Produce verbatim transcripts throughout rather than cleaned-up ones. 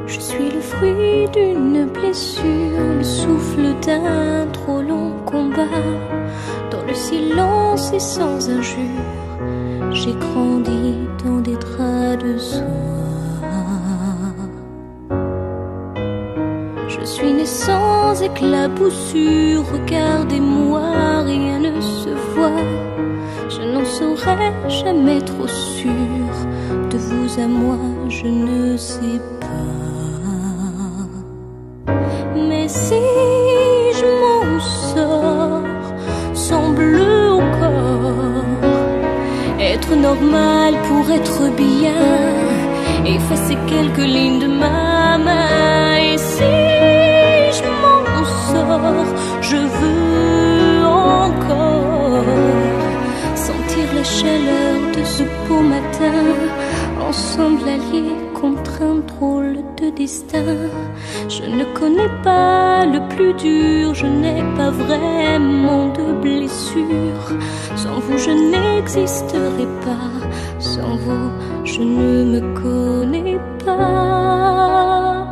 Je suis le fruit d'une blessure, le souffle d'un trop long combat. Dans le silence et sans injure, j'ai grandi dans des draps de soie. Je suis né sans éclaboussure, regardez-moi, rien ne se voit. Je n'en serai jamais trop sûre, de vous à moi je ne sais pas. Mais si je m'en sors sans bleu au corps, être normal pour être bien, effacer quelques lignes de ma main. Et si je m'en sors, je veux encore sentir la chaleur de ce beau matin, ensemble alliés contre un drôle de destin. Je ne connais pas le plus dur, je n'ai pas vraiment de blessure. Sans vous je n'existerai pas, sans vous je ne me connais pas.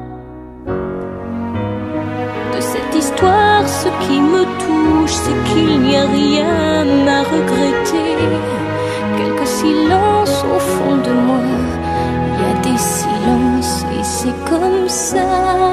De cette histoire, ce qui me touche, c'est qu'il n'y a rien à regretter. Quelques silences au fond de moi, il y a des silences et c'est comme ça.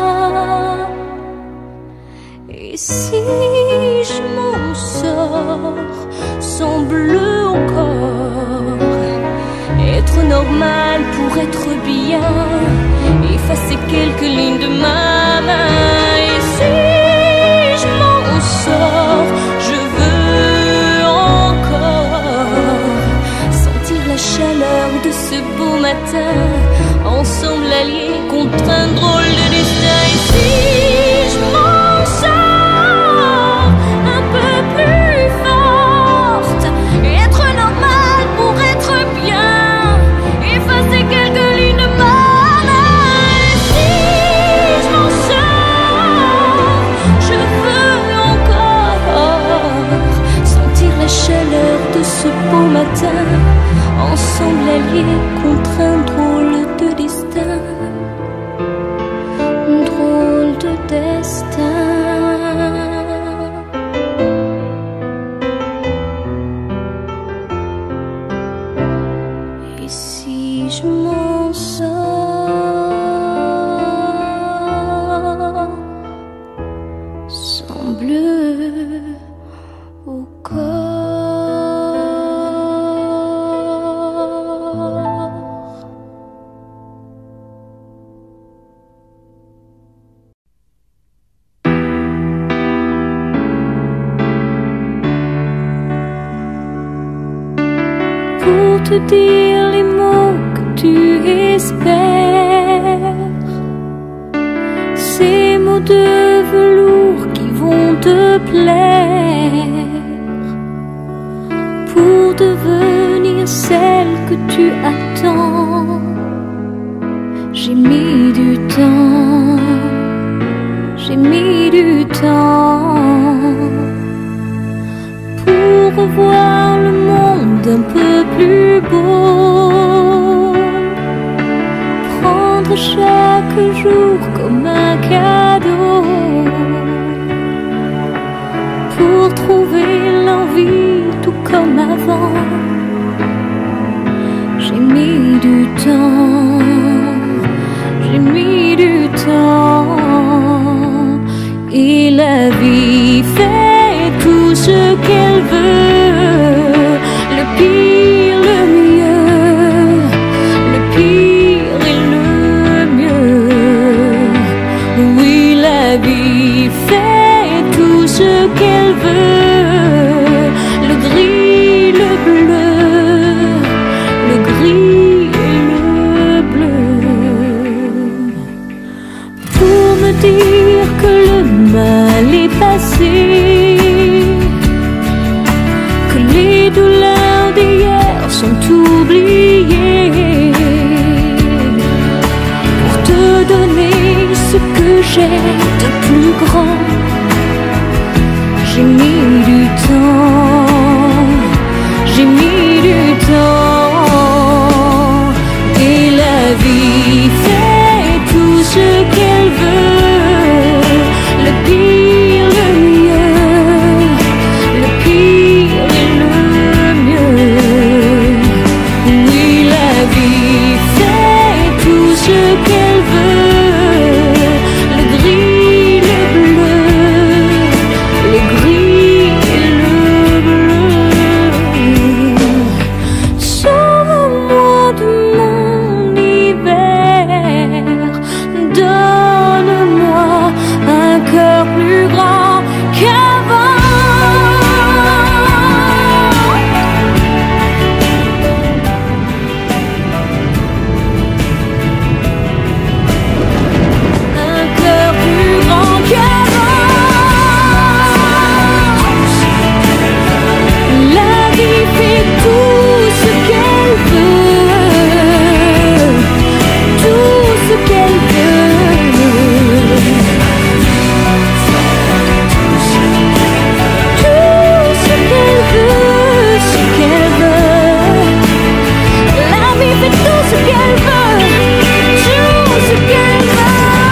Et si je m'en sors sans bleu au corps, être normal pour être bien, effacer quelques lignes de ma main. Et si je m'en sors, je veux encore sentir la chaleur de ce beau matin, ensemble alliés contre un drôle de destin. Et si je m'en sors un peu plus forte, être normal pour être bien, effacer quelques lignes de ma main. Et si je m'en sors, je veux encore sentir la chaleur de ce beau matin, ensemble alliés contre un drôle de destin. Drôle de destin. Et si je m'en sors sans bleu au corps? Pour te dire les mots que tu espères, ces mots de velours qui vont te plaire, pour devenir celle que tu attends. J'ai mis du temps, j'ai mis du temps pour revoir le monde un peu plus beau, prendre chaque jour comme un cadeau, pour trouver l'envie tout comme avant. J'ai mis du temps, j'ai mis du temps, et la vie fait tout ce qu'elle veut, le pire, le mieux, le pire et le mieux. Oui, la vie fait tout ce qu'elle veut, le gris, le bleu, le gris et le bleu, pour me dire que le mal est passé, que les douleurs d'hier sont oubliées, pour te donner ce que j'ai de plus grand. J'ai mis du temps, j'ai mis du temps, et la vie fait tout fait tout ce qu'elle veut, tout ce qu'elle veut.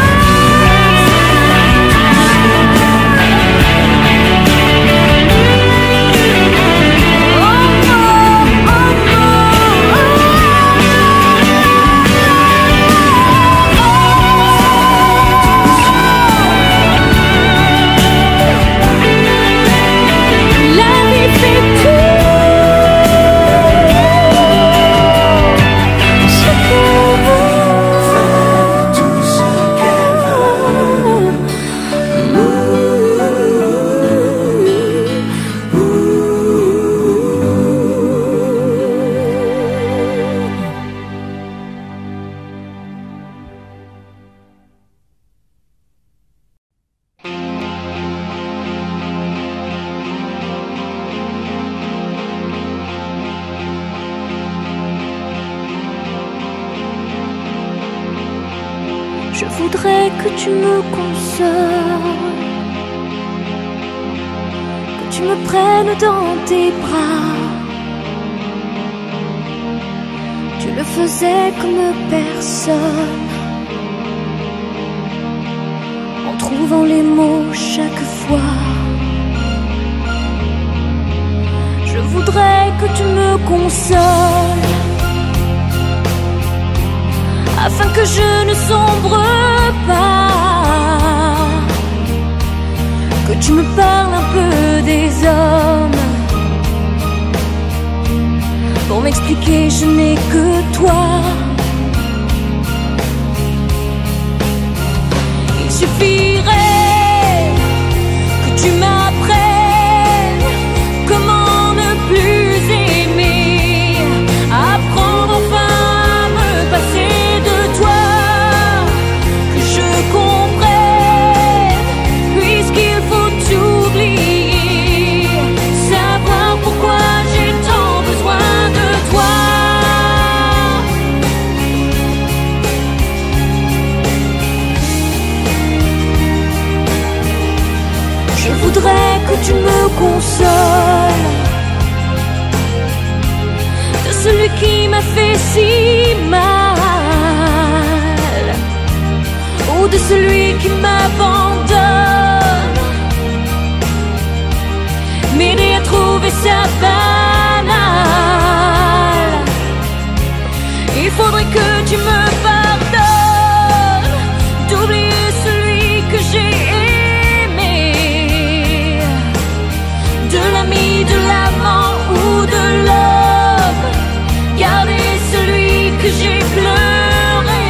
Je voudrais que tu me consoles, que tu me prennes dans tes bras. Tu le faisais comme personne, en trouvant les mots chaque fois. Je voudrais que tu me consoles, afin que je ne sombre pas, que tu me parles un peu des hommes, pour m'expliquer je n'ai que toi. Il suffirait que tu m'apprennes comment ne plus aimer, apprendre enfin à me passer que tu me consoles de celui qui m'a fait si mal, ou de celui qui m'abandonne, m'aider à trouver sa banale. Il faudrait que tu me pardonnes d'oublier celui que j'ai aimé, de l'ami, de l'amant ou de l'homme, garder celui que j'ai pleuré.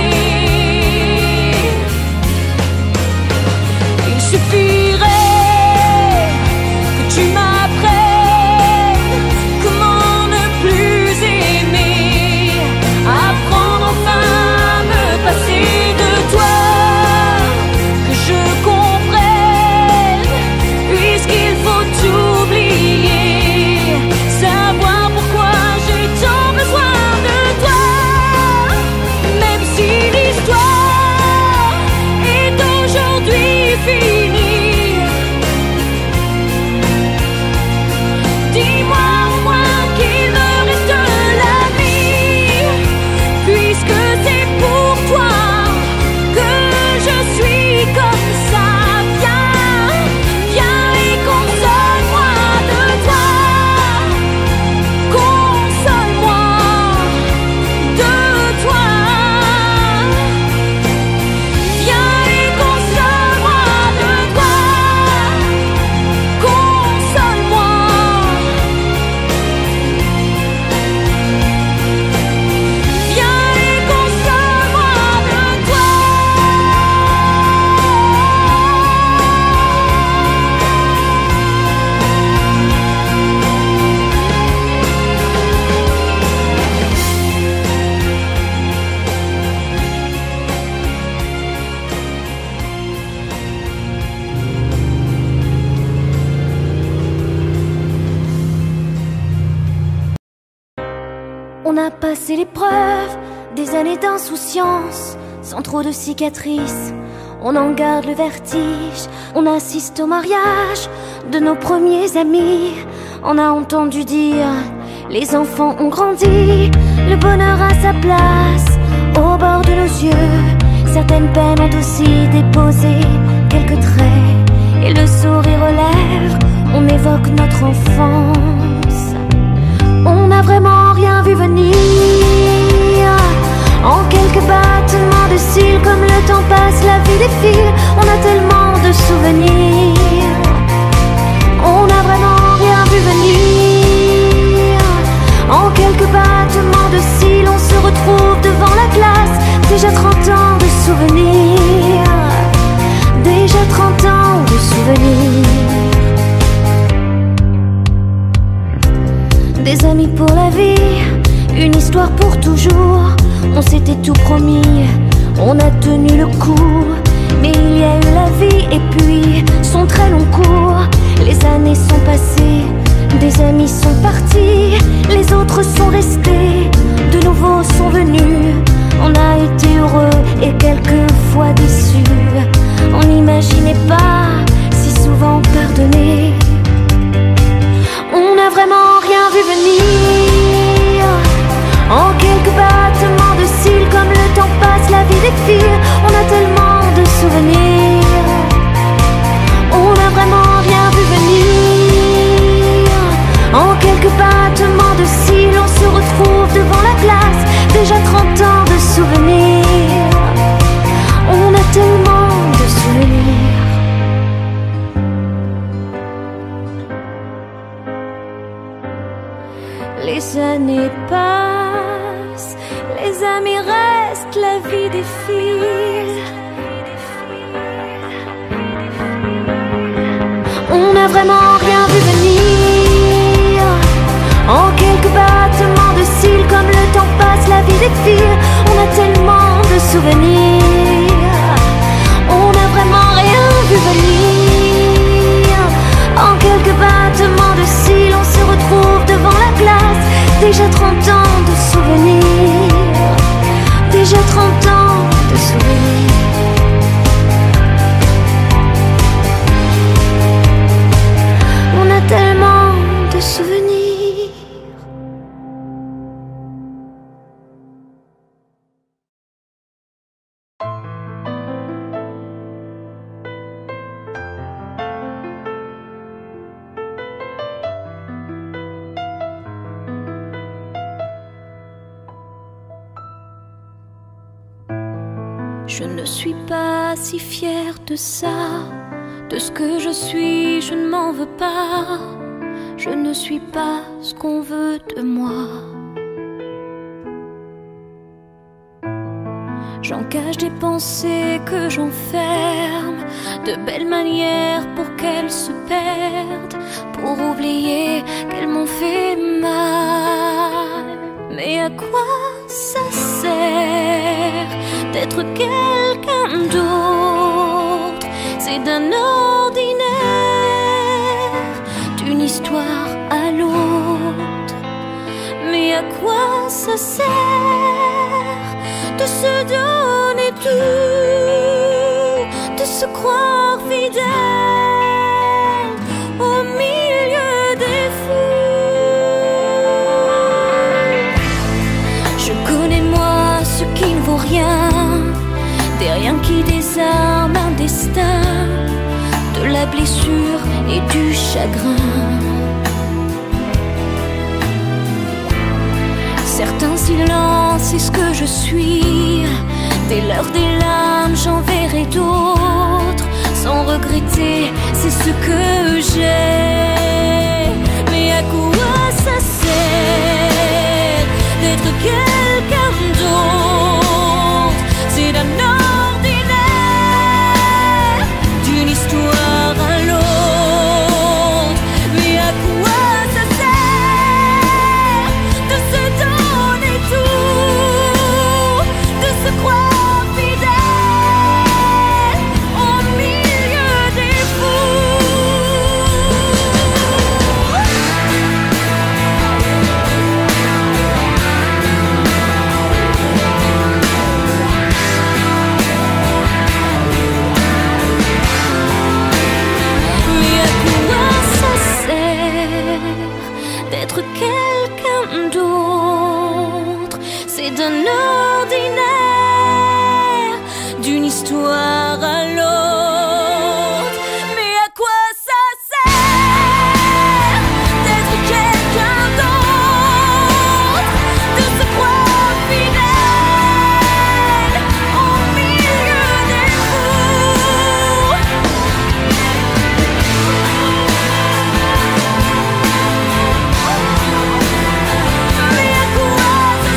Il suffirait que tu m'apprennes comment ne plus aimer, apprendre enfin à me passer de toi, que je comprenne, puisqu'il faut t'oublier, savoir pourquoi j'ai tant besoin de toi, même si l'histoire est aujourd'hui finie. Dis-moi au moins qu'il me reste la vie, puisque c'est pour toi que je suis comme ça. Viens, viens et console-moi de toi, console-moi de toi. Viens et console-moi de toi, console-moi. Viens et console-moi de toi. On a passé l'épreuve des années d'insouciance, sans trop de cicatrices, on en garde le vertige. On assiste au mariage de nos premiers amis, on a entendu dire les enfants ont grandi, le bonheur a sa place au bord de nos yeux. Certaines peines ont aussi déposé quelques traits, et le sourire aux lèvres, on évoque notre enfance. On n'a vraiment rien vu venir. En quelques battements de cils, comme le temps passe, la vie défile. On a tellement de souvenirs. On n'a vraiment rien vu venir. En quelques battements de cils, on se retrouve devant la glace. Déjà trente ans de souvenirs. Déjà trente ans de souvenirs. Des amis pour la vie, une histoire pour toujours. On s'était tout promis, on a tenu le coup. Mais il y a eu la vie et puis son très long cours. Les années sont passées, des amis sont partis, les autres sont restés, de nouveaux sont venus. On a été heureux et quelquefois déçus. On n'imaginait pas si souvent pardonner. On n'a vraiment rien vu venir. En quelques battements de cils, comme le temps passe, la vie défile. On a tellement de souvenirs. On n'a vraiment rien vu venir. En quelques battements de cils, on se retrouve devant la glace. Déjà trente ans de souvenirs. On a tellement de souvenirs. Les années passent, les amis restent, la vie défile. On n'a vraiment rien vu venir. En quelques battements de cils, comme le temps passe, la vie défile. On a tellement de souvenirs. On n'a vraiment rien vu venir. En quelques battements de cils, on se retrouve devant la glace. Déjà trente ans de souvenirs. Déjà trente ans de souvenirs. On a tellement de souvenirs. Je ne suis pas si fière de ça. De ce que je suis, je ne m'en veux pas. Je ne suis pas ce qu'on veut de moi. J'en cache des pensées que j'enferme, de belles manières pour qu'elles se perdent, pour oublier qu'elles m'ont fait mal. Mais à quoi ça sert d'être quelqu'un d'autre? C'est d'un ordinaire, d'une histoire à l'autre. Mais à quoi ça sert de se donner tout, de se croire fidèle au milieu des fous? Je connais moi ce qui ne vaut rien, des riens qui désarment un destin, de la blessure et du chagrin. Certains silences, c'est ce que je suis. Des leurs, des larmes, j'en verrai d'autres. Sans regretter, c'est ce que j'ai. Mais à quoi ça sert d'être quelqu'un d'autre? C'est d'un ordinaire, d'une histoire à l'autre. Mais à quoi ça sert de se donner tout, de se croire fidèle au milieu des fous? ordinaire, d'une histoire à l'autre. Mais à quoi ça sert d'être quelqu'un d'autre, de se croire fidèle au milieu des fous? Mais à quoi ça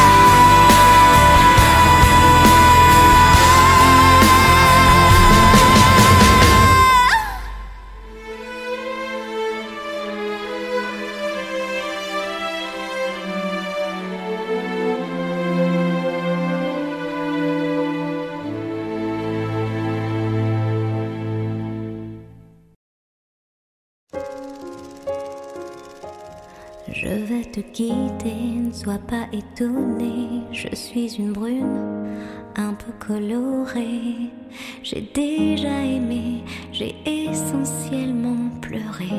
Je vais te quitter, ne sois pas étonné. Je suis une brune, un peu colorée. J'ai déjà aimé, j'ai essentiellement pleuré.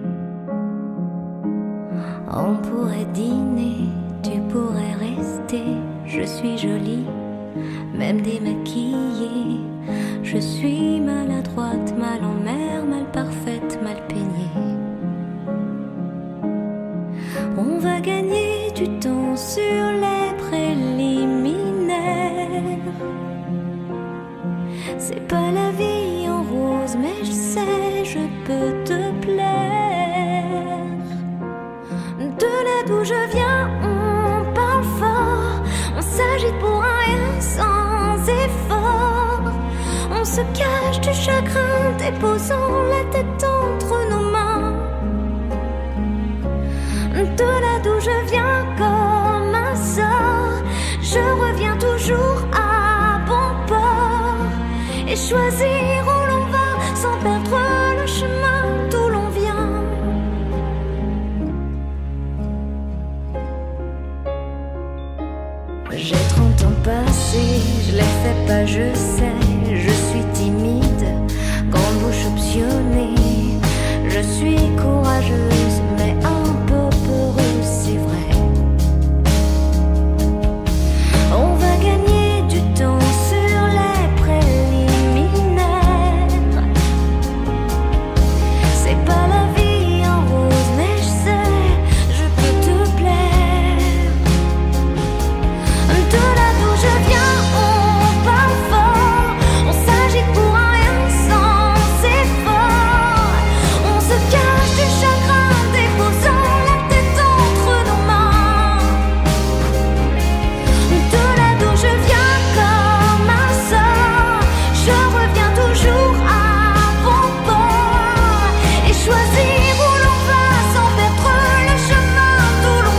On pourrait dîner, tu pourrais rester. Je suis jolie, même démaquillée. Je suis maladroite, mal en mer, mal parfaite, mal peignée. On va gagner du temps sur les préliminaires. C'est pas la vie en rose, mais je sais, je peux te plaire. De là d'où je viens, on parle fort. On s'agite pour rien sans effort. On se cache du chagrin, déposant la tête entre nos mains. De là d'où je viens comme un sort, je reviens toujours à bon port. Et choisir où l'on va sans perdre le chemin d'où l'on vient. J'ai trente ans passés, je les fais pas, je sais. Je suis timide, grande bouche optionnée. Je suis courageuse, mais un peu peureuse, c'est vrai. On va gagner du temps sur les préliminaires. C'est pas la vie en rose, mais je sais, je peux te plaire. De là d'où je viens, on parle fort. On s'agite pour rien sans effort. On se cache du chagrin, déposant la tête entre nos mains. De là d'où je viens comme un sort, je reviens toujours à bon port. Et choisir où l'on va sans perdre le chemin d'où l'on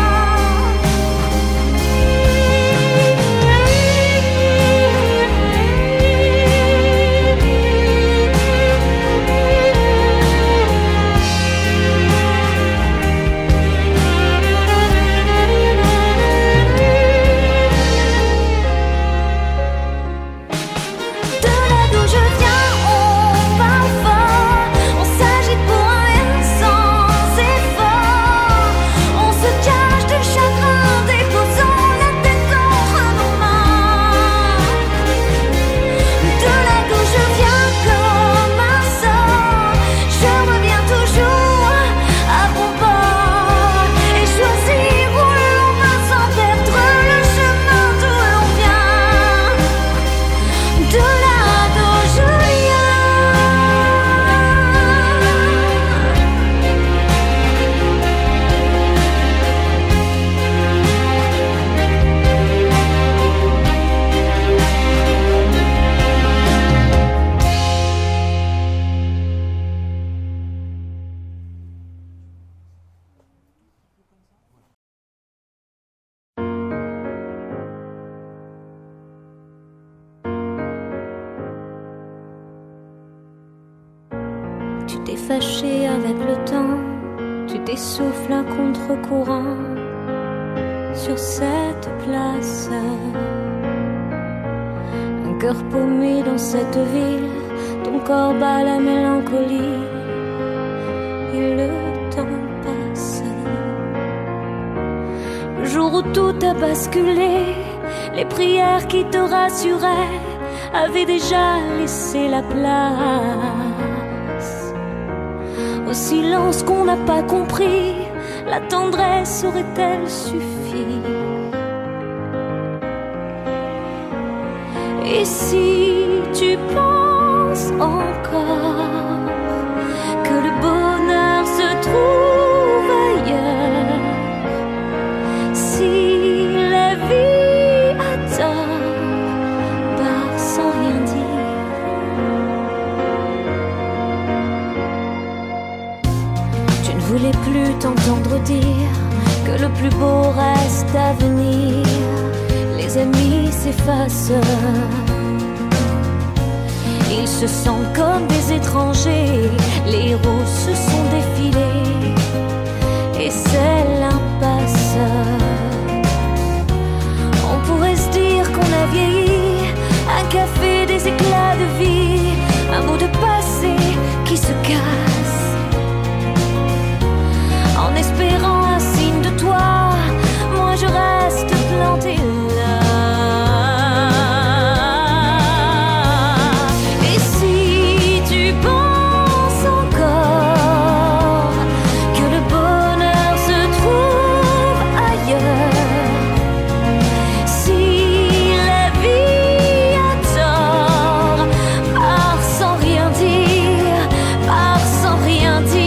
De là d'où je viens, on parle fort. On s'agite pour rien sans effort. On se cache du chagrin, déposant la tête entre nos mains. De là d'où je viens comme un sort, je reviens toujours à bon port. Et choisir où l'on va sans perdre le chemin d'où l'on vient. De là d'où je Tu t'es fâché avec le temps, tu t'essouffles à contre-courant sur cette place. Un cœur paumé dans cette ville, ton corps bat la mélancolie. Et le temps passe. Le jour où tout a basculé, Les prières qui te rassuraient avaient déjà laissé la place au silence qu'on n'a pas compris. La tendresse aurait-elle suffi? Et si tu penses encore que le bonheur se trouve ailleurs, si la vie a tort, part sans rien dire. Tu ne voulais plus t'entendre dire que le plus beau reste à venir. Les amis s'effacent, ils se sentent comme des étrangers. Les héros se sont défilés et c'est l'impasse. On pourrait se dire qu'on a vieilli, un café, des éclats de vie, un bout de passé qui se casse. En espérant un signe de toi, moi je reste plantée là. Et si tu penses encore que le bonheur se trouve ailleurs, si la vie a tort, pars sans rien dire, pars sans rien dire.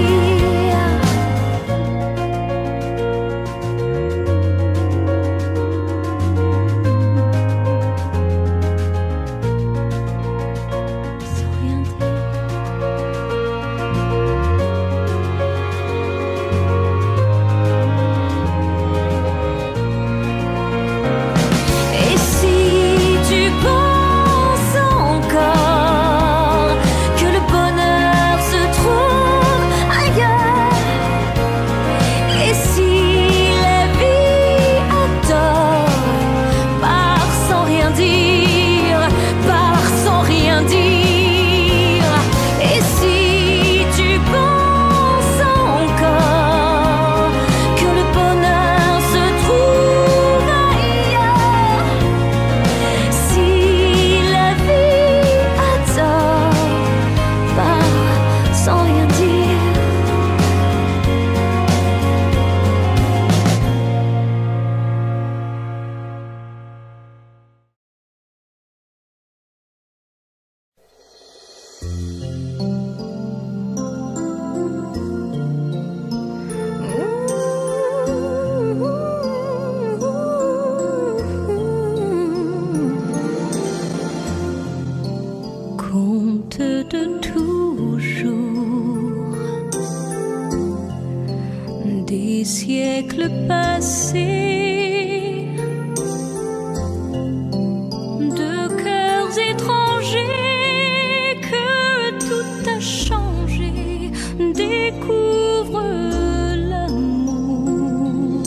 Conte de toujours, des siècles passés, de cœurs étrangers que tout a changé. Découvre l'amour.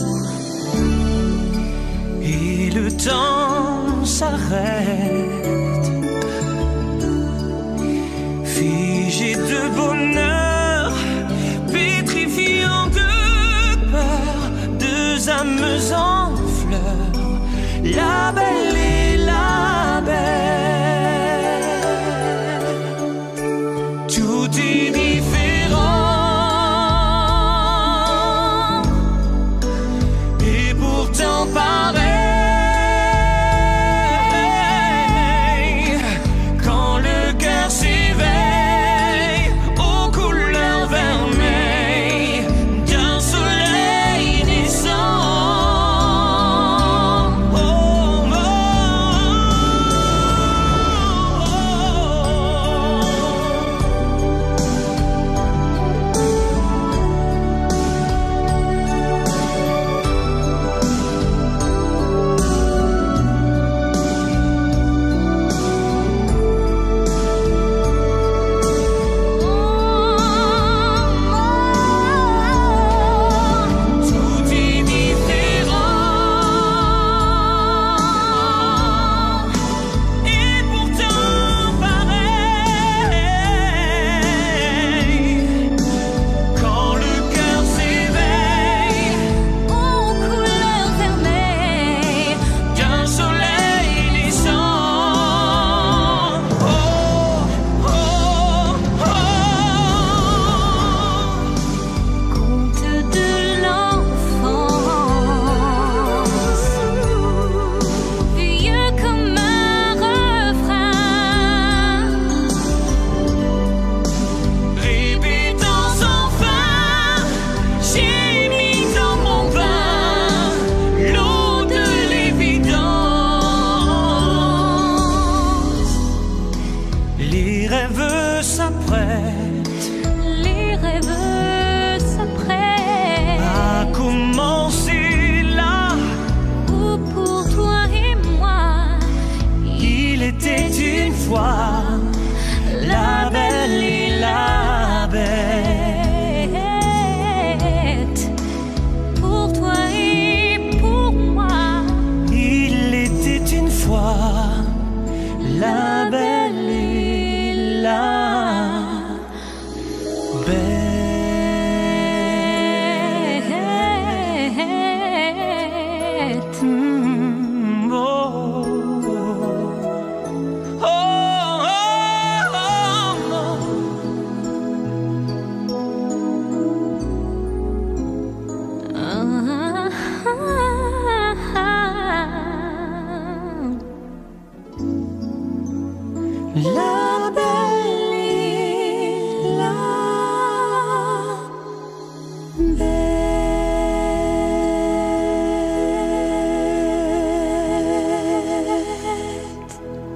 Et le temps s'arrête, figé de bonheur, pétrifiant de peur, deux âmes en fleurs, la belle et la belle. Tout est différent et pourtant pareil. Oh, oh. fois, la belle et la bête. Pour toi et pour moi, il était une fois la belle et la bête. Mm, oh, oh, oh, oh, oh. La belle et la bête.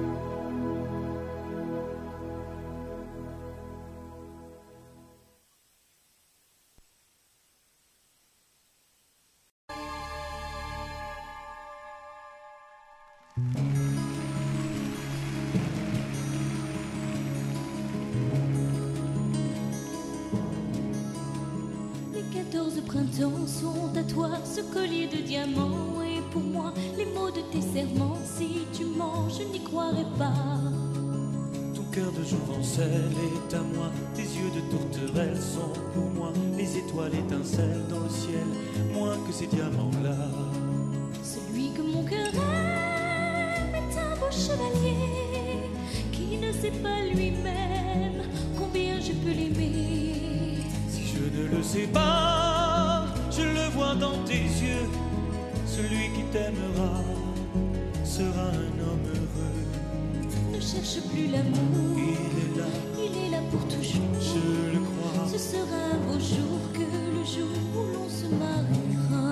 Les quatorze printemps sont à toi, ce collier de diamants. Et pour moi, les mots de tes serments, si tu mens, je n'y croirais pas. Ton cœur de jouvencelle est à moi, tes yeux de tourterelle sont pour moi, les étoiles étincellent dans le ciel, moins que ces diamants-là. Celui que mon cœur aime est un beau chevalier qui ne sait pas lui-même combien je peux l'aimer. Si je ne le sais pas, je le vois dans tes yeux, celui qui t'aimera sera un homme heureux. Ne cherche plus l'amour, Il est là, il est là pour toujours. je le crois. Ce sera un beau jour que le jour où l'on se mariera.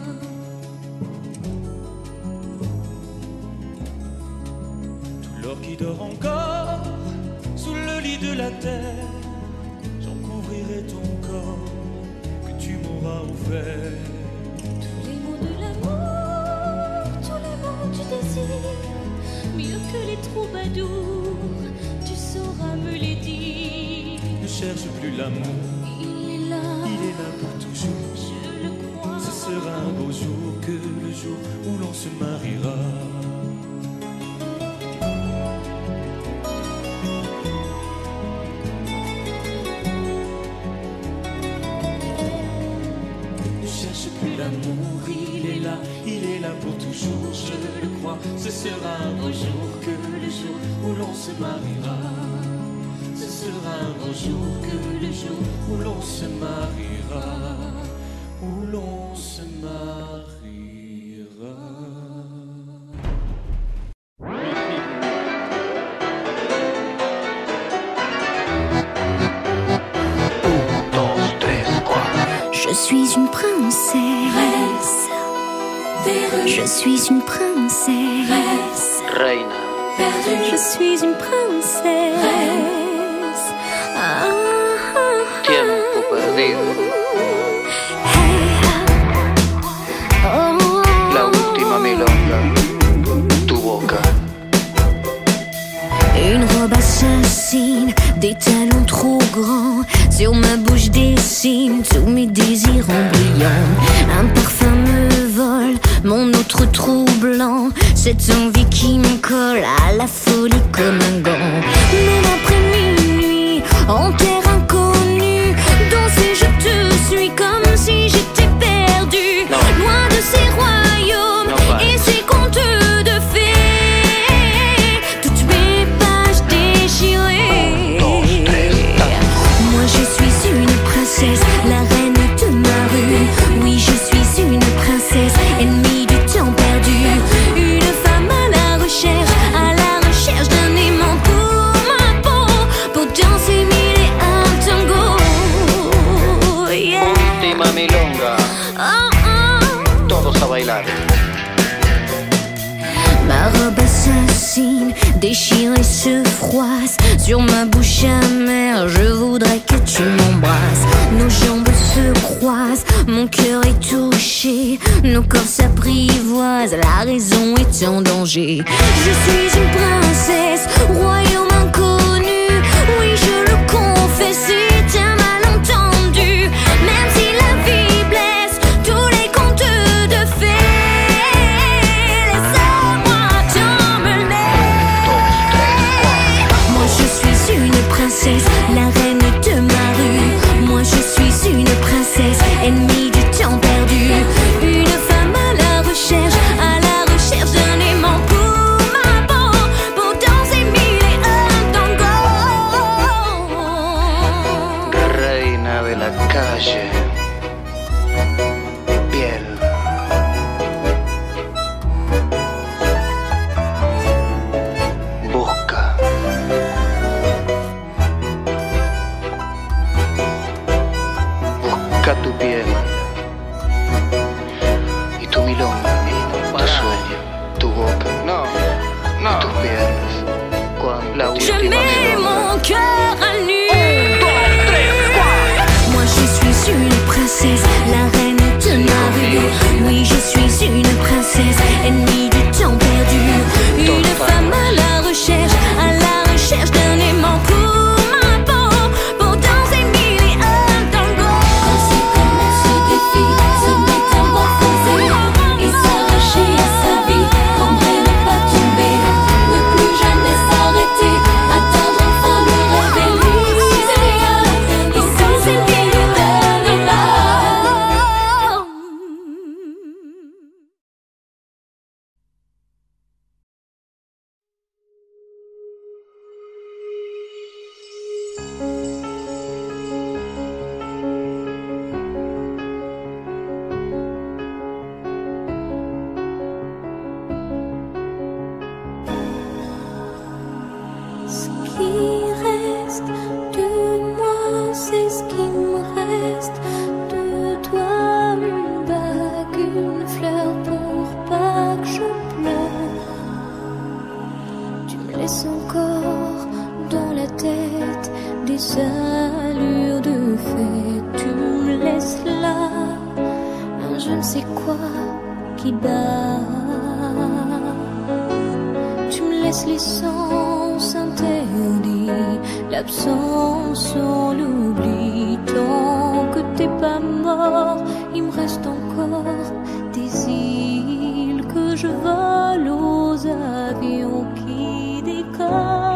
Tout l'or qui dort encore sous le lit de la terre, j'en couvrirai ton corps que tu m'auras offert. Tous les mots de l'amour, tous les mots du désir, mieux que les troubadours, tu sauras me les dire. Ne cherche plus l'amour, Il est là, il est là pour toujours. je le crois. Ce sera un beau jour que le jour où l'on se mariera. Ne cherche plus l'amour, il est là, il est là pour toujours, je le crois. Ce sera un beau jour que le jour où l'on se mariera. Ce sera un beau jour que le jour où l'on se mariera. Où l'on se mariera. Je suis une princesse, je suis une princesse, Reina, je suis une princesse. Ah, ah, ah. tiempo perdido, Hey, oh, la última milonga, tu boca. une robe assassine, des talons trop grands. Sur ma bouche dessine tous mes désirs en brillant. Un parfum me vole, mon autre troublant. Cette envie qui me colle à la folie comme un gant. Même après minuit, en terre inconnue, danser je te suis comme si j'étais perdue. Non. Loin de ces royaumes Non, pas. et ces contes de fées. Toutes mes pages déchirées. Moi je suis une princesse, la reine de ma rue. Oui, je suis une princesse, ennemie du temps perdu. Une femme à la recherche, à la recherche d'un aimant pour ma peau, pour danser mille et un tango. Yeah. Última milonga, Oh, oh. todos a bailar. Ma robe assassine, déchirée se froisse. Sur ma bouche amère, je voudrais que tu m'embrasses. Nos jambes se croisent, mon cœur est touché. Nos corps s'apprivoisent, la raison est en danger. Je suis une princesse, royaume qui reste de moi, c'est ce qui me reste de toi. Une bague, une fleur pour pas que je pleure. Tu me laisses encore dans la tête des allures de fête. Tu me laisses là, un je ne sais quoi qui bat. Tu me laisses les sens interdits, l'absence, on l'oublie. Tant que t'es pas mort, il me reste encore des îles que je vole aux avions qui décollent.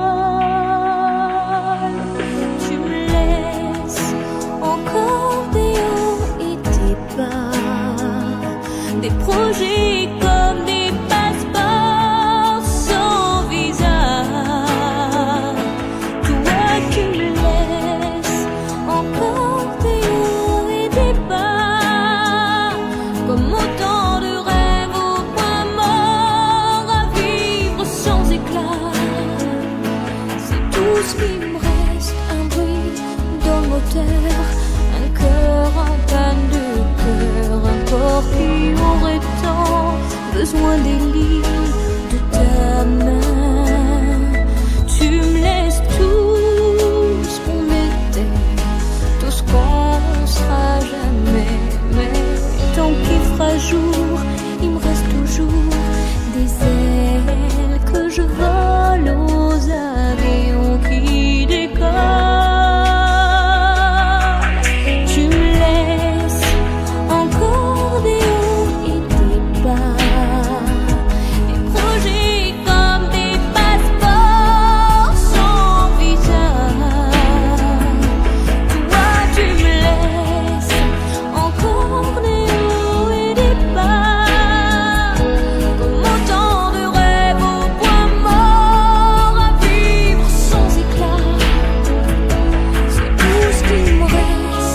Tu me laisses encore des hauts et des bas, des projets comme des passeports sans visa. Toi tu me laisses encore des hauts et des bas, comme autant de rêves au point mort à vivre sans éclat. C'est tout ce qui me reste, un bruit dans le moteur, un cœur en panne de cœur, un corps qui aurait tant besoin des lignes de ta main. Tu me laisses tout ce qu'on était, tout ce qu'on sera jamais. Mais tant qu'il fera jour, il me reste toujours des ailes que je vole aux avions qui décollent. Tu me laisses encore des hauts et des bas, des projets comme des passeports sans visa. Toi tu me laisses encore des hauts et des bas, comme autant de rêves au point mort à vivre sans éclat. C'est tout ce qui me reste.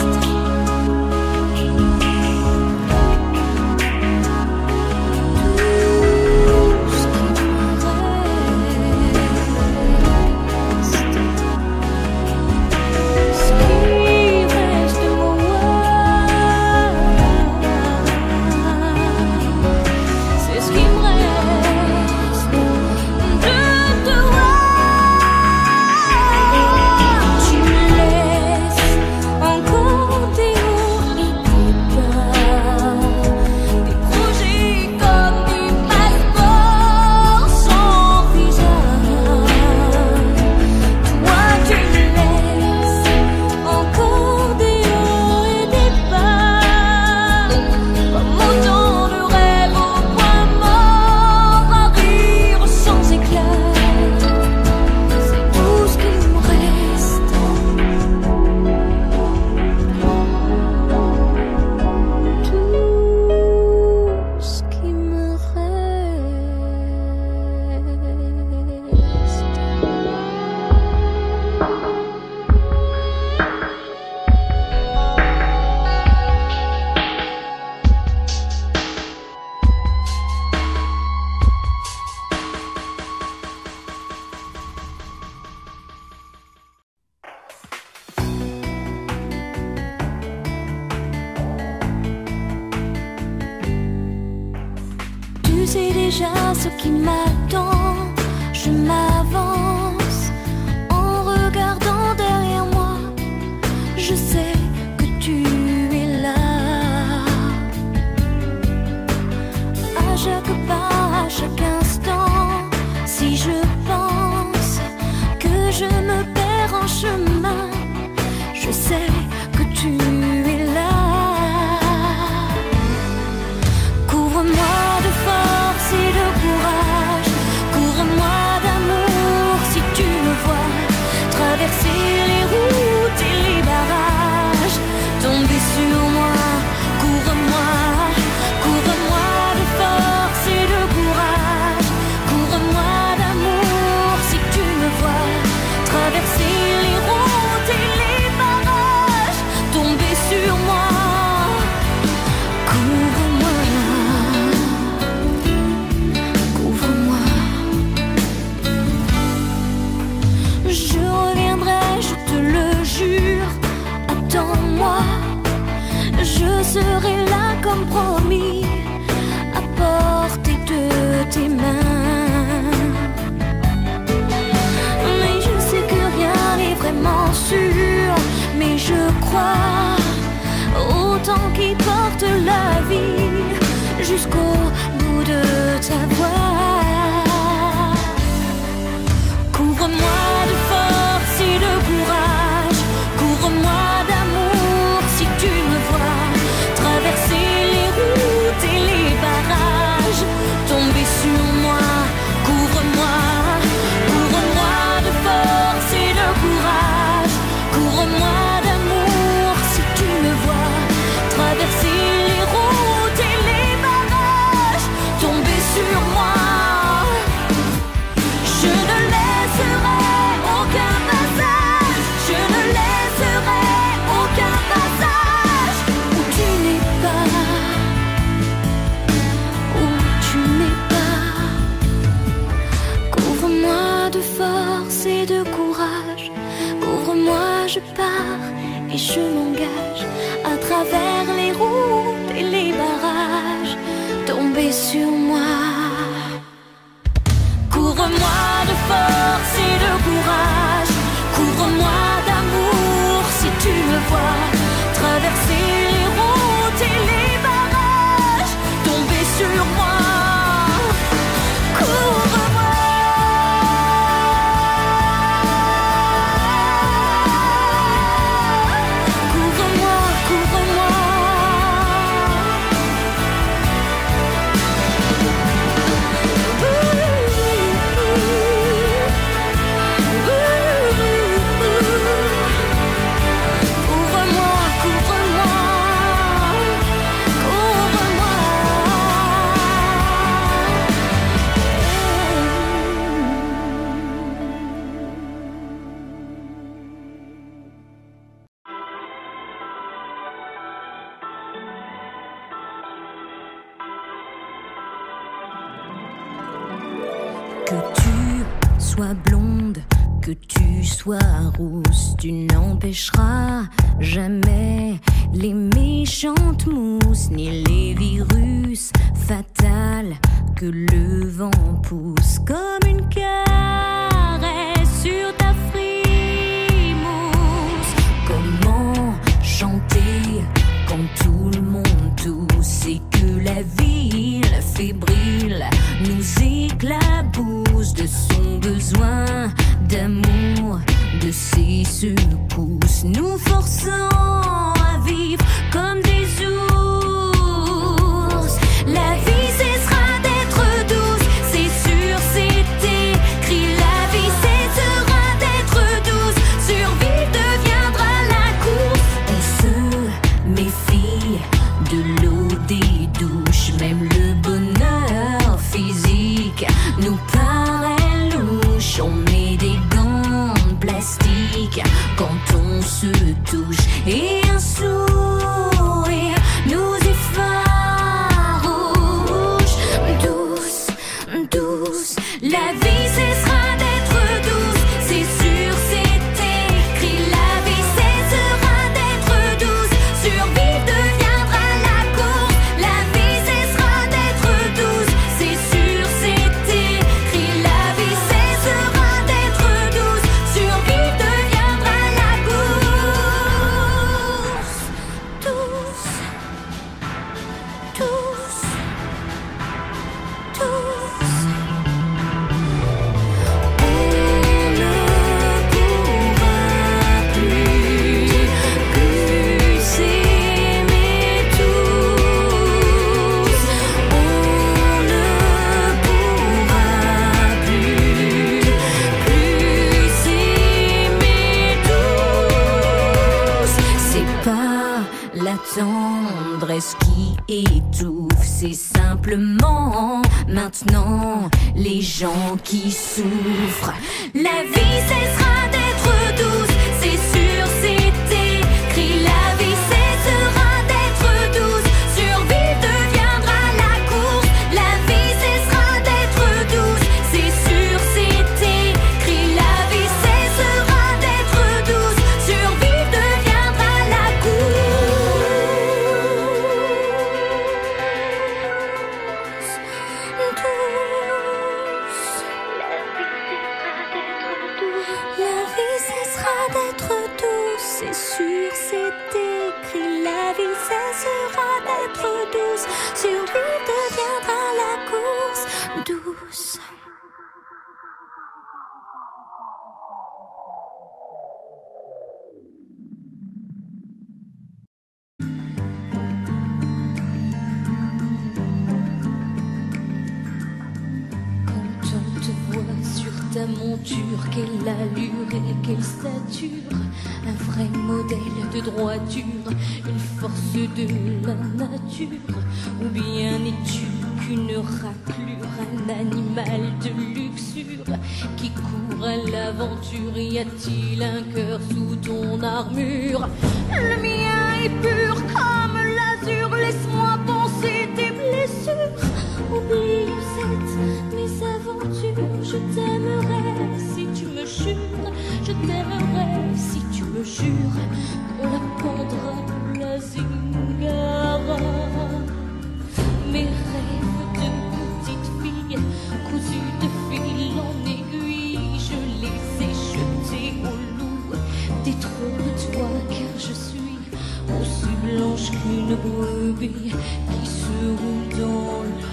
C'est ce qui me reste de toi. Tu me laisses encore des hauts et des bas, des projets comme des passeports sans visa. Toi tu me laisses encore des hauts et des bas, comme autant de rêves au point mort à rire sans éclat. C'est tout ce qui me reste. Tout ce qui me reste. Tu sais déjà ce qui m'attend. Je m'avance en regardant derrière moi. Je sais que tu es là. À chaque pas, à chaque instant, si je pense que je me perds en chemin, je sais que tu es là. Couvre-moi de force et de courage, couvre-moi d'amour si tu me vois traverser les routes et les barrages, tomber sur moi. Couvre-moi, couvre-moi de force et de courage, couvre-moi d'amour si tu me vois traverser les routes et les barrages, tomber sur moi. Je crois au temps qui porte la vie jusqu'au bout de ta voix. Couvre-moi de force et de courage, couvre-moi d'amour si tu me vois traverser les routes et les barrages, tomber sur moi, couvre-moi, couvre-moi de force et de courage, couvre-moi d'amour si tu me vois traverser les routes et les barrages, tomber sur moi. Je ne laisserai aucun passage, je ne laisserai aucun passage où tu n'es pas, où tu n'es pas. Couvre-moi de force et de courage, couvre-moi, je pars et je m'engage à travers les routes et les barrages, tomber sur moi. Couvre-moi de force et de courage, couvre-moi d'amour si tu me vois traverser les routes et les barrages, tomber sur moi. Couvre-moi. Couvre-moi, couvre-moi. Couvre-moi, couvre-moi, Que tu sois blonde, que tu sois rousse, tu n'empêcheras jamais les méchantes mousses ni les virus fatals que le vent pousse comme une caresse sur ta frimousse. Comment chanter quand tout le monde tousse et que la ville fébrile nous éclabousse de son besoin d'amour, de ses secousses, nous forçant à vivre comme des ours. La vie cessera d'être douce, c'est sûr, c'est écrit. La vie cessera d'être douce, survivre deviendra la course. On se méfie de l'eau des douches, même le bonheur physique nous paraît louche. On met des gants de plastique quand on se touche et un sourire nous effarouche. Douce, douce, la vie cessera d'être douce, c'est sûr, c'est écrit. La vie cessera d'être douce, survivre deviendra la course. La vie cessera d'être douce, c'est sûr, c'est écrit. La vie cessera d'être douce, survivre deviendra la course. Douce, douce, douce. On ne pourra plus, plus s'aimer tous. On ne pourra plus, plus s'aimer tous. C'est pas la tendresse qui étouffe, c'est simplement maintenant les gens qui souffrent. La vie cessera d'être douce, c'est sûr, c'est écrit. La vie cessera d'être douce, survivre deviendra la course. La vie cessera d'être douce, c'est sûr, c'est écrit. La vie cessera d'être douce, survivre deviendra la course. Douce. La vie cessera d'être douce. c'est sûr, c'est écrit. La vie cessera d'être douce, survie deviendra la course douce. Ta monture, quelle allure et quelle stature, un vrai modèle de droiture, une force de la nature. Ou bien es-tu qu'une raclure, un animal de luxure qui court à l'aventure? Y a-t-il un cœur sous ton armure? Le mien est pur comme l'azur, laisse-moi penser tes blessures. Oublie cette mésaventure, je t'aimerai si tu me jures, je t'aimerai si tu me jures, on la pendra la zingara. Mes rêves de petite fille, cousus de fil en aiguille, je les ai jetés au loup. Détrompe-toi car je suis aussi blanche qu'une brebis qui se roule dans la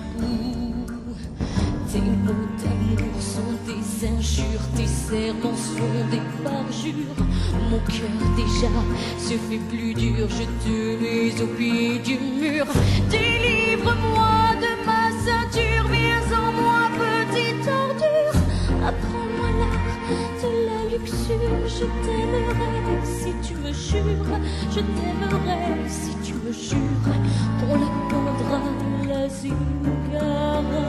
tes mots d'amour sont des injures, tes serments sont des parjures. Mon cœur déjà se fait plus dur, je te mets au pied du mur. Délivre-moi de ma ceinture, viens en moi petite ordure. Apprends-moi l'art de la luxure, je t'aimerai si tu me jures, je t'aimerai si tu me jures, on la pendra la zingara.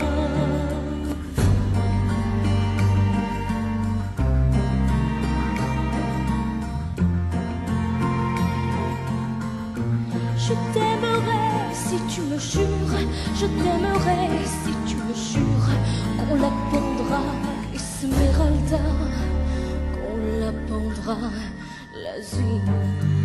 Je t'aimerai si tu me jures, je t'aimerai si tu me jures, qu'on la pendra Esmeralda, qu'on la pendra la zingara.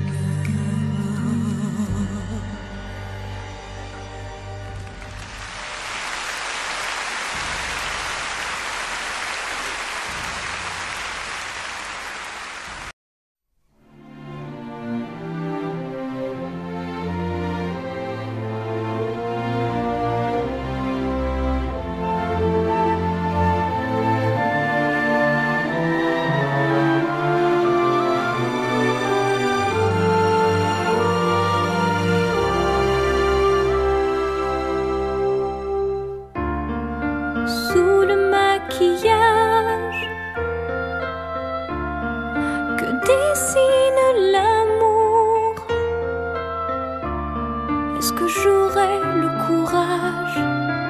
Sous le maquillage que dessine l'amour, est-ce que j'aurai le courage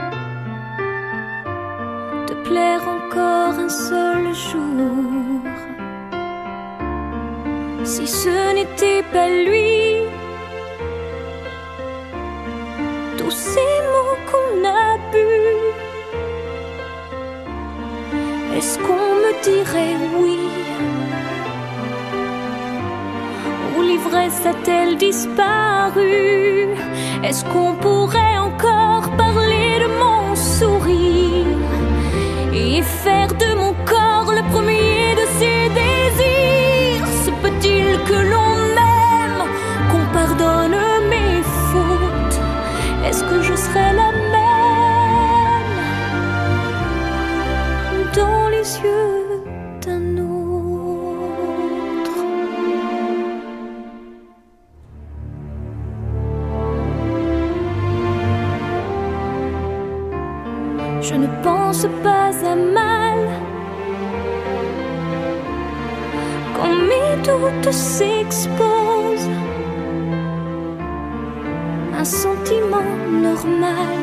de plaire encore un seul jour? Si ce n'était pas lui, tous ces mots qu'on a bu, est-ce qu'on me dirait oui? Ou l'ivresse a-t-elle disparu? Est-ce qu'on pourrait encore parler de mon sourire et faire de mon corps le premier de ses désirs? Se peut-il que l'on m'aime, qu'on pardonne mes fautes? Est-ce que je serai la même dans les yeux d'un autre? Je ne pense pas à mal quand mes doutes s'exposent. Un sentiment normal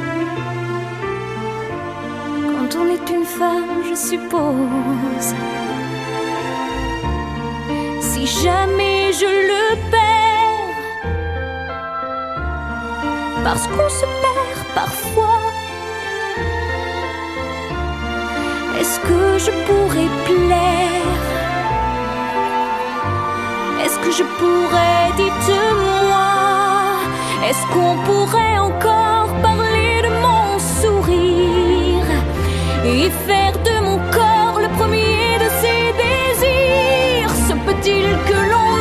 quand on est une femme, je suppose. Si jamais je le perds, parce qu'on se perd parfois, est-ce que je pourrais plaire? Est-ce que je pourrais, dites-moi, est-ce qu'on pourrait encore parler de mon sourire et faire de mon corps le premier de ses désirs? Se peut-il que l'on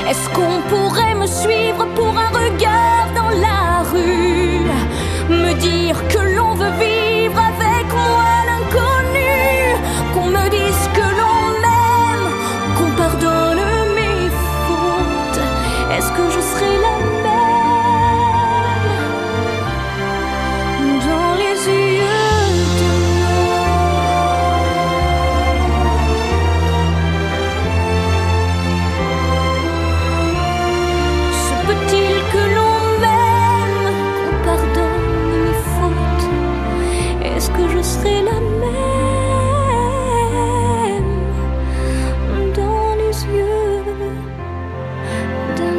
Est-ce qu'on pourrait me suivre pour un regard dans la rue? Me dire que l'on veut vivre avec moi l'inconnu, qu'on me dise que l'on m'aime, qu'on pardonne mes fautes. Est-ce que je serai la même dans les yeux de l'autre? Se peut-il que l'on m'aime, qu'on pardonne mes fautes? Est-ce que je serai la même dans les yeux d'un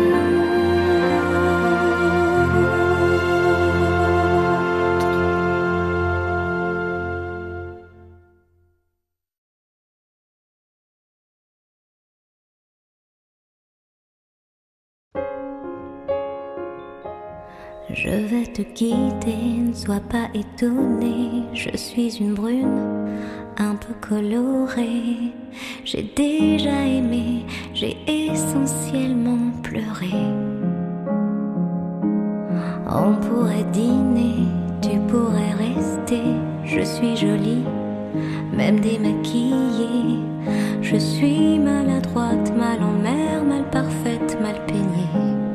Je vais te quitter, ne sois pas étonné. Je suis une brune, un peu colorée. J'ai déjà aimé, j'ai essentiellement pleuré. On pourrait dîner, tu pourrais rester. Je suis jolie, même démaquillée. Je suis maladroite, mal en mer, mal parfaite, mal peignée.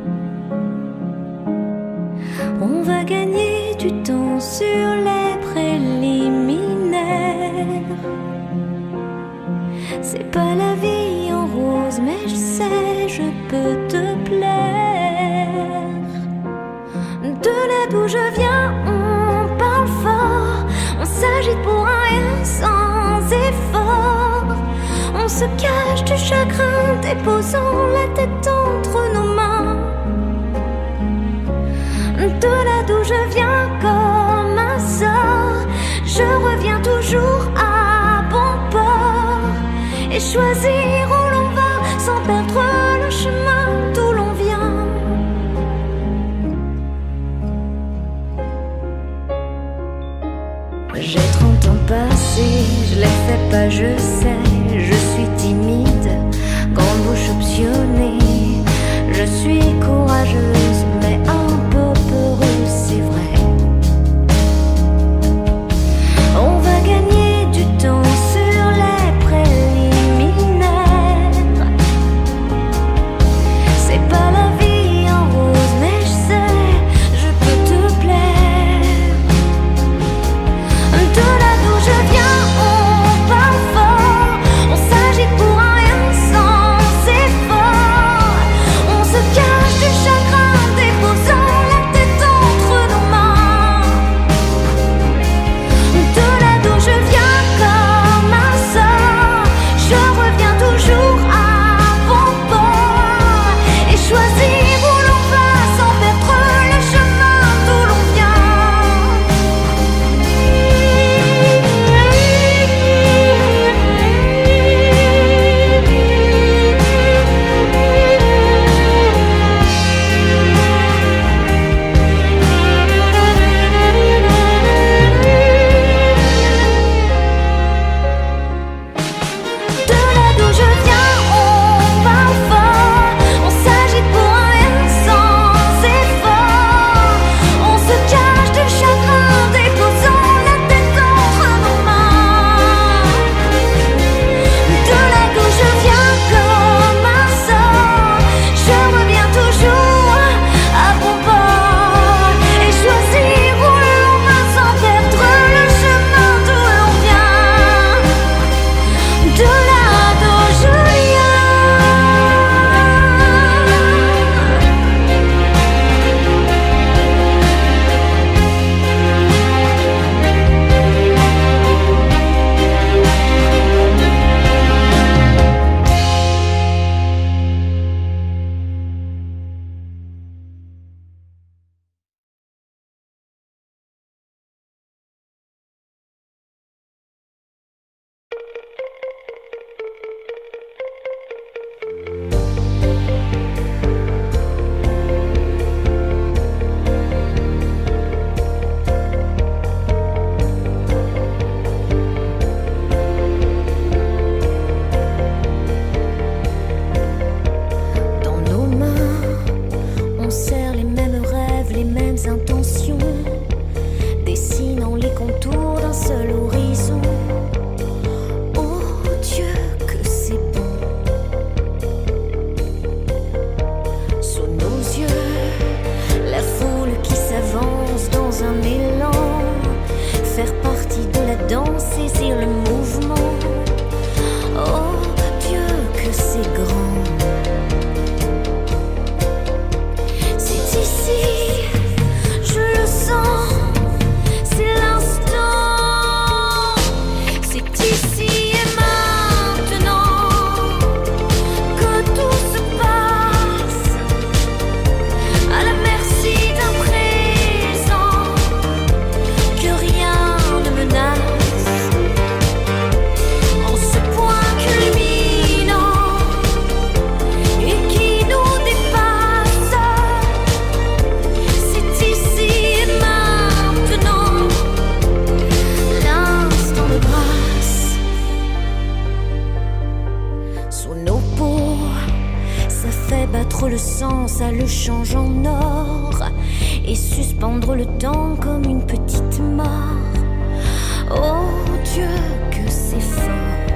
On va gagner du temps sur les préliminaires. C'est pas la vie en rose, mais je sais, je peux te plaire. De là d'où je viens, on parle fort. On s'agite pour rien sans effort. On se cache du chagrin, déposant la tête entre nos mains. De là d'où je viens comme un sort, je reviens toujours à bon port. Et choisir où l'on va sans perdre le chemin d'où l'on vient. J'ai trente ans passés, je les fais pas, je sais. Je suis timide, grande bouche optionnée. Je suis courageuse, mais un peu peureuse, c'est vrai. On va gagner du temps sur les préliminaires. C'est pas la vie en rose, mais je sais, je peux te plaire. De là d'où je viens, on parle fort. On s'agite pour un rien sans effort. On se cache du chagrin, sang, ça le change en or. Et suspendre le temps comme une petite mort. Oh Dieu, que c'est fort.